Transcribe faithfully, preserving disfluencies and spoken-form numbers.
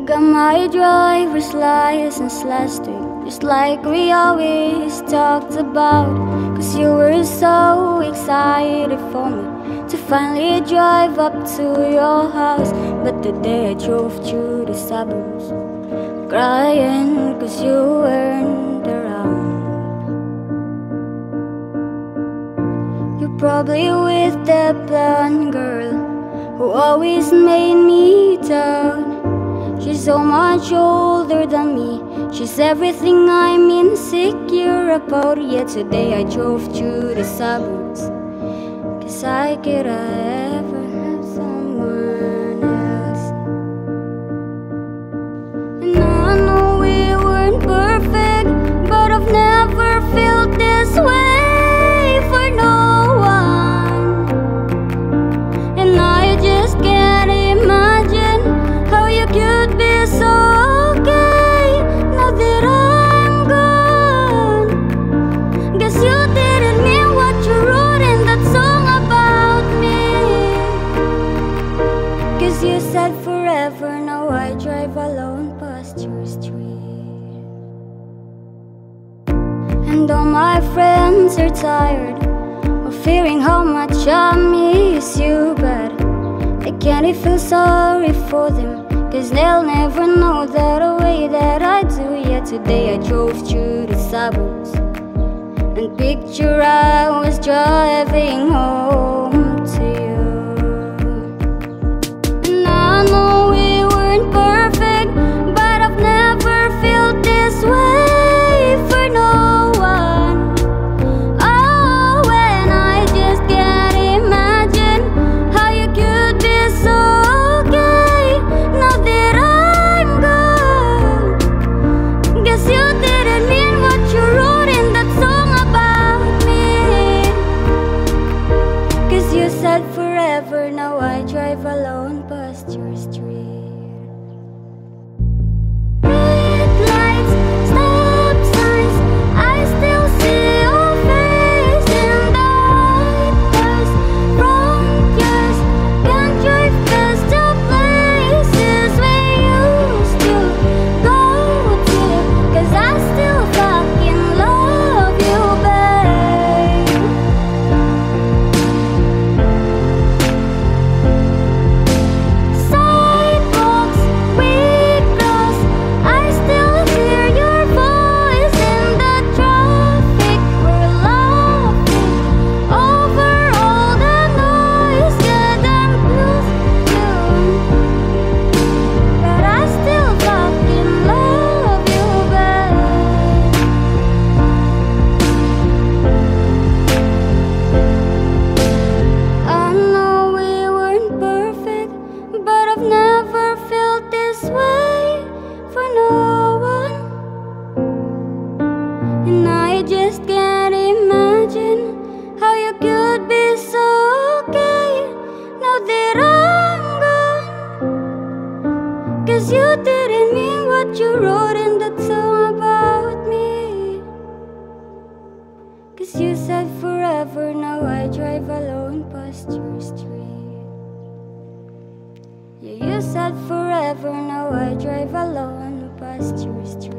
got my driver's license last week, just like we always talked about. Cause you were so excited for me to finally drive up to your house. But the day I drove through the suburbs, crying cause you weren't around. You're probably with that blonde girl who always made me down. She's so much older than me, she's everything I'm insecure about. Yet today I drove through the suburbs, cause I could ever have someone else. And I know we weren't perfect, but I've never felt this way for no one. And I just can't imagine how you could be so okay now that I'm gone. Guess you didn't mean what you wrote in that song about me. Cause you said forever, now I drive alone past your street. And all my friends are tired of hearing how much I miss you, but I can't feel sorry for them, cause they'll never know that way that I do. Yet today I drove through the suburbs, and picture I was driving home to you. And I know we weren't perfect, but I've never felt this way for no one. Oh, and I just can't imagine how you could be so okay now that I'm gone. Guess you didn't mean what you wrote in that song about me. Cause you said forever, now I drive alone past your street. Red lights, stop signs, I still see your face in the white cars, front yards. Can't drive past the places we used to go to, cause I still fucking love you, babe. Sidewalks we cross, I still hear your voice in the traffic. We're laughing over all the noise, yeah, I'm close to you, but I still fucking love you, babe. I know we weren't perfect, but I've never felt this way for no one. And I just can't imagine how you could be so okay now that I'm gone. Cause you didn't mean what you wrote in that song about me. Cause you said forever, now I drive alone past your street. Yeah, you said forever, now I drive alone past your street.